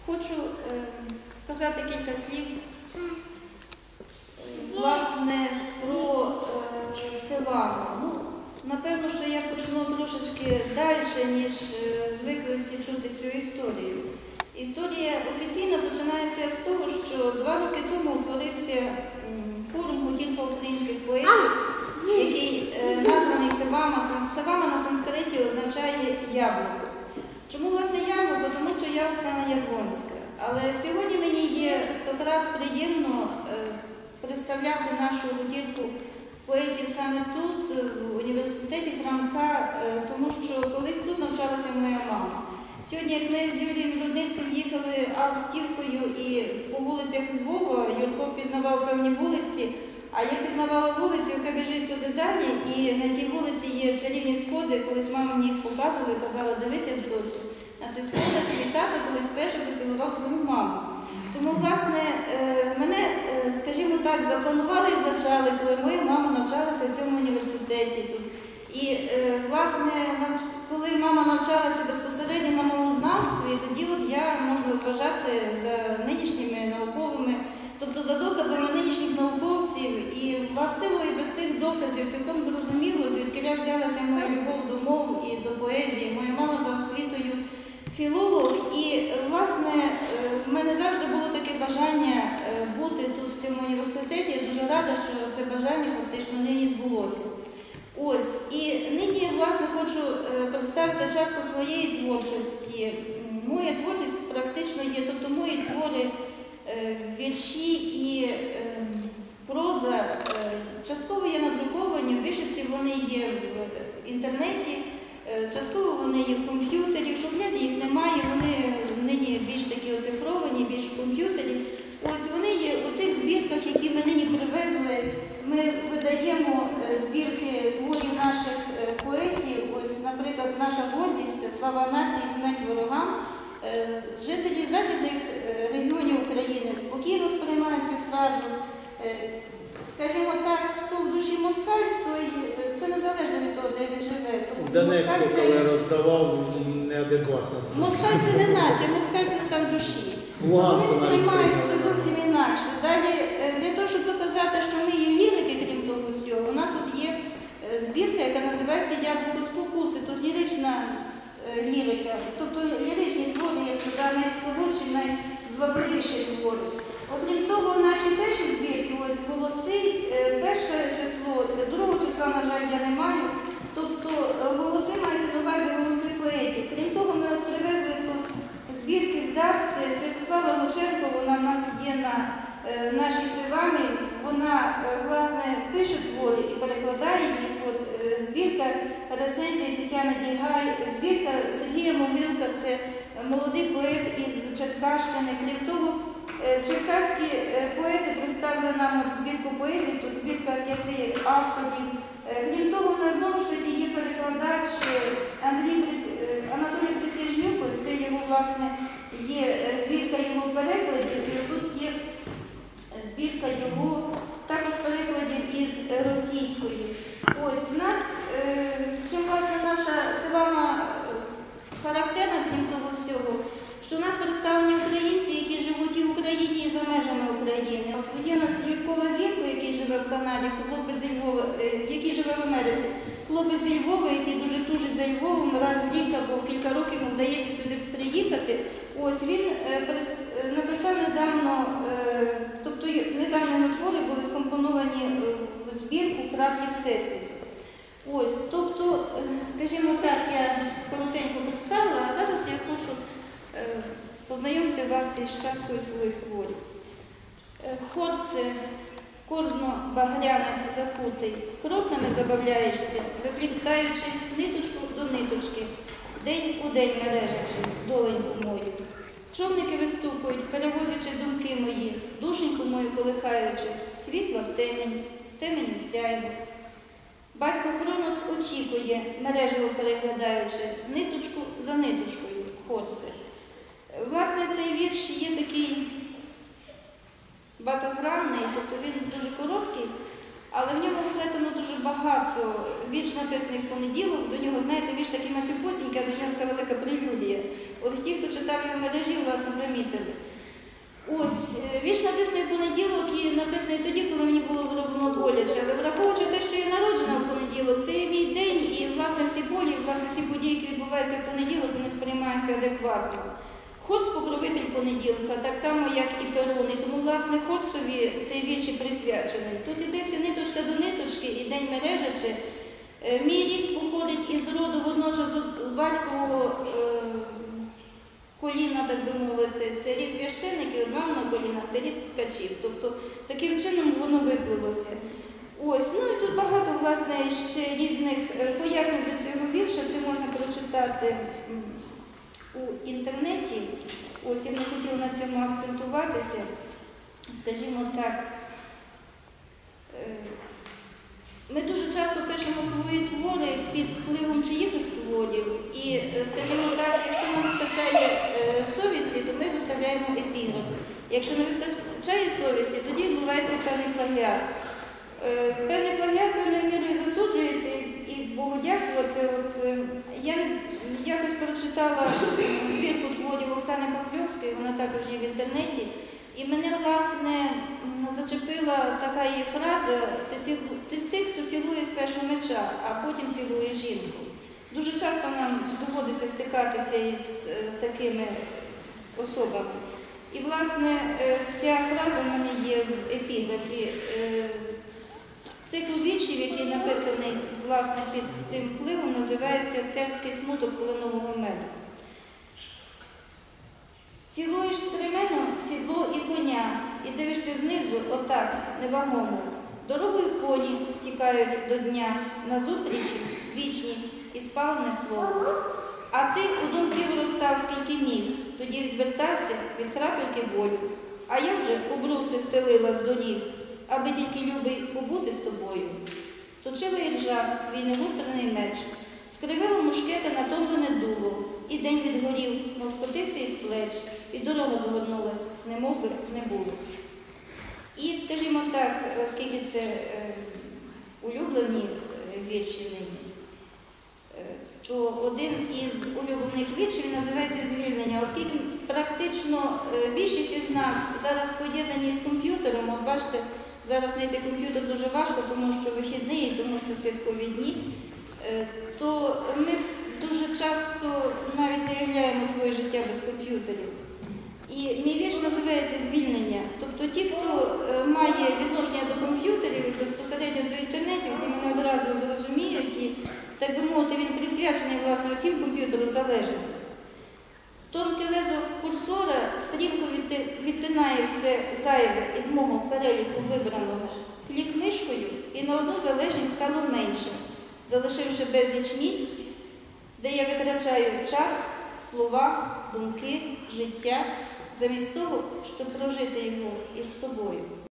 Хочу сказати кілька слів, власне, про села. Ну, напевно, що я почну трошечки далі, ніж звикли всі чути цю історію. Історія офіційно починається з того, що 2 роки тому утворився форум гуртівка українських поетів, який названий Севама. Севама на санскриті означає яблуко. Чому, власне, яблуко? Тому що я Оксана Яблонська. Але сьогодні мені є 100-крат приємно представляти нашу гуртівку поетів саме тут, в університеті Франка, тому що колись тут навчалася моя мама. Сьогодні, як ми з Юрієм Рудницьким їхали автівкою і по вулицях Львова, Юрко впізнавав певні вулиці, а я пізнавала вулицю, яка біжить туди далі, і на тій вулиці є чарівні сходи. Колись мама мені їх показувала і казала: дивися, доцю, на цих сходах твій тато колись вперше поцілував твою маму. Тому, власне, мене, скажімо так, запланували і зачали, коли моя мама навчалася в цьому університеті тут. І, власне, коли мама навчалася безпосередньо на мовознавстві, тоді от я, можна вважати, за нинішніми науковими, тобто за доказами нинішніх науковців, і властиво і без тих доказів цілком зрозуміло, звідкиля взялася моя любов до мов і до поезії. Моя мама за освітою філолог, і, власне, в мене завжди було таке бажання бути тут в цьому університеті. Я дуже рада, що це бажання фактично нині збулося. Ось, і нині, власне, хочу представити частку своєї творчості. Моя творчість практично є, тобто мої твори, вірші і проза, частково є надруковані, в більшості вони є в інтернеті, частково вони є в комп'ютері, в шухляді їх немає, вони нині більш такі оцифровані, більш в комп'ютері. Ось вони є у цих збірках, які ми нині привезли. Ми видаємо збірки творів наших поетів. Ось, наприклад, наша гордість «Слава нації, смерть ворогам». Жителі західних регіонів України спокійно сприймають цю фразу. Скажімо так, хто в душі москаль, той це незалежно від того, де він живе. В Донецьку, коли роздавав, неадекватно. Москаль – це не нація, москаль – це стан душі. То вони сприймають це зовсім інакше. Далі, для того, щоб доказати, що ми є лірики, крім того всього, у нас от є збірка, яка називається «Яблуко спокуси». Тут лірична лірика, тобто ліричні твори, я б сказала, найсолодші, найзвабливіші твори. Окрім того, наші перші збірки, ось голоси, перше число, 2 числа, на жаль, я не маю, тобто голоси мається на увазі голоси поетів. Крім того, ми привезли тут збірки в дар, це Святослава Лученко, вона в нас є на нашій Севамі, вона, власне, пише твори і перекладає їх. От, збірка рецензії Тетяни Дігай, збірка Сергія Могилка, це молодий поет із Черкащини. Крім того, черкаські поети представили нам от збірку поезії, тут збірка 5 авторів. Крім того, у нас знову ж таки є перекладач Анатолій Присяжнюк, ось це його, власне, є збірка його перекладів, і тут є збірка його також перекладів із російської. Ось, у нас, чим, власне, наша Севама характерна, крім того всього, що у нас представлені українці, які живуть і в Україні, і за межами України. От є у нас Юрко Лазєнко, який живе в Канаді, хлопець зі Львова, який живе в Америці, хлопець зі Львова, який дуже тужить за Львовом, раз в рік або в кілька років йому вдається сюди приїхати. Ось він написав недавно, тобто недавно його твори були скомпоновані в збірку «Краплі Всесвіту». Ось, тобто, скажімо так, я коротенько представила, а зараз я хочу познайомити вас із часткою своїх творів. Хорсе, корзно-багряне закутий, кроснами забавляєшся, виплітаючи ниточку до ниточки, день у день мережачи, доленьку мою. Човники виступують, перевозячи думки мої, душеньку мою колихаючи, світла в темінь, з темені сяйво. Батько Хронос очікує, мережево переглядаючи, ниточку за ниточкою, Хорсе. Власне, цей вірш є такий багатогранний, тобто він дуже короткий, але в ньому вплетено дуже багато вірш, написаних в понеділок. До нього, знаєте, вірш такий мацюпосінький, а до нього така велика прелюдія. От ті, хто читав його в мережі, власне, замітили. Ось, вірш написаний в понеділок і написаний тоді, коли мені було зроблено боляче. Але враховуючи те, що я народжена в понеділок, це є мій день, і, власне, всі болі, власне, всі події, які відбуваються в понеділок, вони сприймаються адекватно. Хорс – покровитель понеділка, так само, як і Перун. І тому, власне, Хорсові цей вірш і присвячений. Тут йдеться ниточка до ниточки і день мережачи. Мій рід походить із роду водночас з батькового коліна, так би мовити, це рід священників, з маминого коліна, це рід ткачів. Тобто, таким чином воно виплилося. Ось, ну і тут багато, власне, ще різних пояснень до цього вірша. Це можна прочитати у інтернеті. Ось, я б не хотіла на цьому акцентуватися. Скажімо так, ми дуже часто пишемо свої твори під впливом чиїхось творів. І, скажімо так, якщо нам вистачає совісті, то ми виставляємо епіграф. Якщо не вистачає совісті, тоді відбувається певний плагіат. Певний плагіат певною мірою засуджується, і Богу дякувати. От, я якось прочитала збірку творів Оксани Пахльовської, вона також є в інтернеті, і мене, власне, зачепила така її фраза: «Ти з тих, хто цілує спершу меча, а потім цілує жінку». Дуже часто нам доводиться стикатися із такими особами. І, власне, ця фраза в мене є в епіграфі. Цикл віршів, який написаний, власне, під цим впливом, називається «Терпкий смуток полинового меду». Цілуєш стремено сідло і коня, і дивишся знизу, отак, невагомо. Дорогою коні стікають до дня, назустрічі вічність і спалене слово. А ти у думки виростав, скільки міг, тоді відвертався від крапельки болю. А я вже обруси стелила з доріг, аби тільки любий побути з тобою. Сточила іржа твій негострений меч, скривило мушкета натомлене дуло, і день відгорів, мов скотився із плеч, і дорога згорнулась, немов би не було. І, скажімо так, оскільки це улюблені вірші нині, то один із улюблених віршів називається «Звільнення», оскільки практично більшість із нас зараз поєднані з комп'ютером. От бачите, зараз знайти комп'ютер дуже важко, тому що вихідний, тому що святкові дні, то ми дуже часто навіть не уявляємо своє життя без комп'ютерів. І мій вірш називається «Звільнення». Тобто ті, хто має відношення до комп'ютерів і безпосередньо до інтернетів, ті мене одразу зрозуміють, і, так би мовити, він присвячений, власне, всім комп'ютеру залежним. Тонке лезо курсора стрімко відтинає все зайве із мого переліку вибраного. Клік мишкою, і на одну залежність стало менше, залишивши безліч місць, де я витрачаю час, слова, думки, життя, замість того, щоб прожити його із тобою.